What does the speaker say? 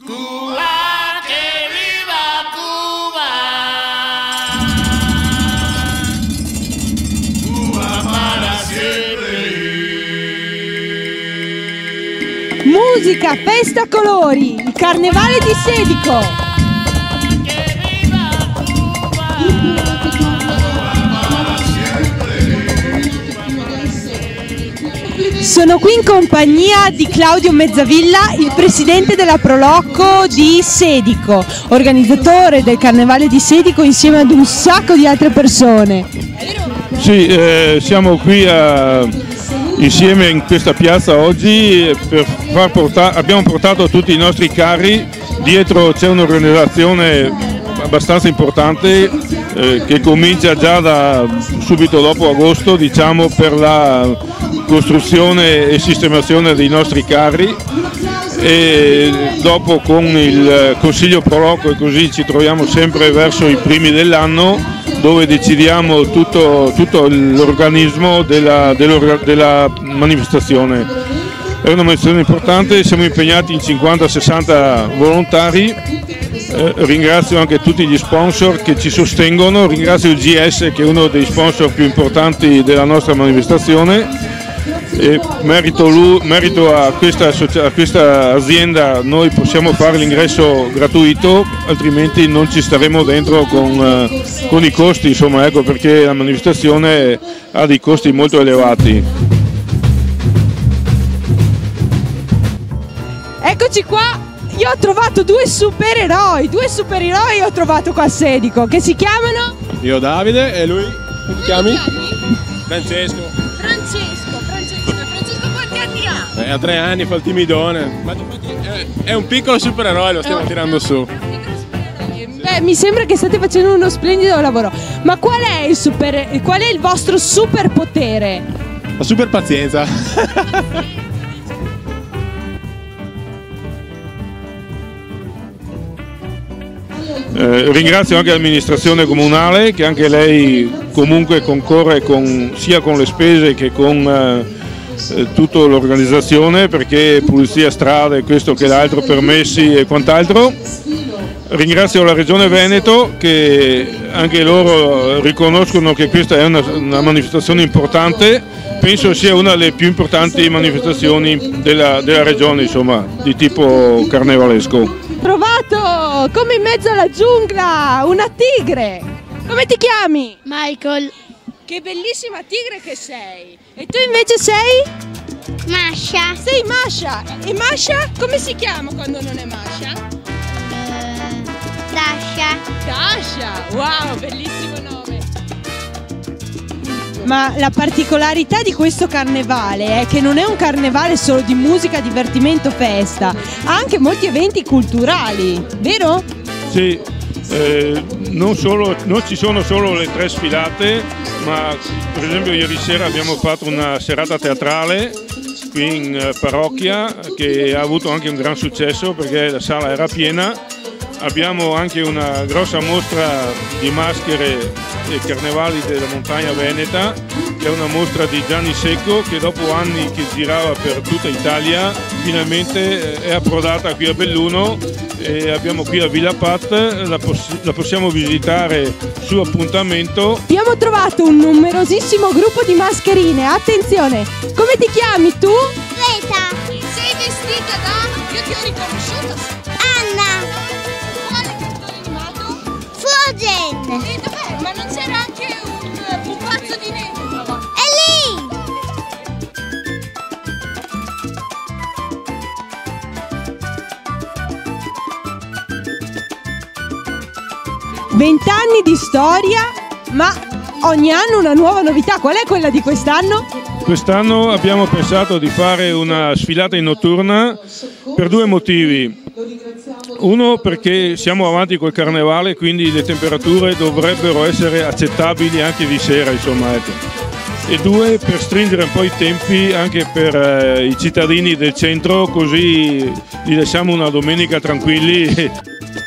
Cuba, que viva Cuba. Cuba para siempre. Musica, festa, colori, il carnevale di Sedico. Sono qui in compagnia di Claudio Mezzavilla, il presidente della Prolocco di Sedico, organizzatore del Carnevale di Sedico insieme ad un sacco di altre persone. Sì, siamo qui insieme in questa piazza oggi per abbiamo portato tutti i nostri carri. Dietro c'è un'organizzazione abbastanza importante che comincia già da subito dopo agosto, diciamo, per la costruzione e sistemazione dei nostri carri, e dopo con il Consiglio Prolocco e così ci troviamo sempre verso i primi dell'anno, dove decidiamo tutto l'organismo della manifestazione. È una manifestazione importante, siamo impegnati in 50-60 volontari. Ringrazio anche tutti gli sponsor che ci sostengono, ringrazio il GS che è uno dei sponsor più importanti della nostra manifestazione, e merito a questa azienda noi possiamo fare l'ingresso gratuito, altrimenti non ci staremo dentro con i costi, insomma, ecco perché la manifestazione ha dei costi molto elevati. Eccoci qua, io ho trovato due supereroi ho trovato qua a Sedico, che si chiamano? Io Davide e lui, come ti chiami? Francesco. Francesco quanti anni ha? Ha 3 anni, fa il timidone, ma è un piccolo supereroe, lo stiamo tirando su. Beh, mi sembra che state facendo uno splendido lavoro, ma qual è il vostro superpotere? La super pazienza. Ringrazio anche l'amministrazione comunale che anche lei comunque concorre sia con le spese che con tutta l'organizzazione, perché pulizia strade, questo che l'altro, permessi e quant'altro. Ringrazio la Regione Veneto che anche loro riconoscono che questa è una manifestazione importante, penso sia una delle più importanti manifestazioni della regione, insomma, di tipo carnevalesco. Trovato come in mezzo alla giungla una tigre. Come ti chiami? Michael. Che bellissima tigre che sei. E tu invece sei? Masha. Sei Masha. E Masha come si chiama quando non è Masha? Dasha. Dasha. Wow, bellissimo nome. Ma la particolarità di questo carnevale è che non è un carnevale solo di musica, divertimento, festa, ha anche molti eventi culturali, vero? Sì, non ci sono solo le 3 sfilate, ma per esempio ieri sera abbiamo fatto una serata teatrale qui in parrocchia che ha avuto anche un gran successo perché la sala era piena. Abbiamo anche una grossa mostra di maschere e carnevali della montagna veneta, che è una mostra di Gianni Secco che dopo anni che girava per tutta Italia finalmente è approdata qui a Belluno, e abbiamo qui a Villa Pat, la possiamo visitare su appuntamento. Abbiamo trovato un numerosissimo gruppo di mascherine, attenzione, come ti chiami tu? Reta. Sei vestita da? Io ti ho riconosciuto. Anna. Frozen. E dov'è? Ma non c'era anche un pupazzo di neve? È lì. 20 anni di storia, ma ogni anno una nuova novità. Qual è quella di quest'anno? Quest'anno abbiamo pensato di fare una sfilata in notturna per 2 motivi. Uno, perché siamo avanti col carnevale, quindi le temperature dovrebbero essere accettabili anche di sera, insomma, ecco. E 2, per stringere un po' i tempi anche per i cittadini del centro, così li lasciamo una domenica tranquilli.